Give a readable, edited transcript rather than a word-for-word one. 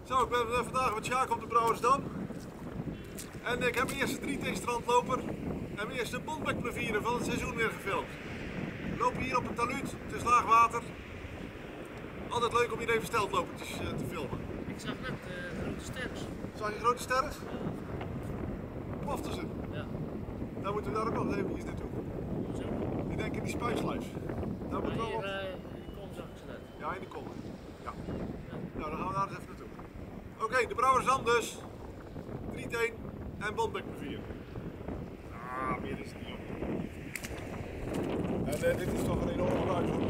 Zo, ik ben vandaag met Sjaak op de Brouwersdam. En ik heb mijn eerste 3T strandloper en mijn eerste Bontbekplevieren van het seizoen weer gefilmd. We lopen hier op een taluut, het is laag water. Altijd leuk om hier even steltlopertjes te filmen. Ik zag net grote sterren. Zag je grote sterren? Ploften ze? Ja. Dan moeten we daar ook nog even naartoe. Zo. Ik denk in die spuisluis. Daar moet wel wat. Die kom zag ik ze net. Ja, in de kom. Ja. Nou, dan gaan we daar eens even naartoe. Oké, de Brouwersdam dus. 3T en Bontbekplevieren. Ah, meer is het niet op. En dit is toch een enorme ruimte.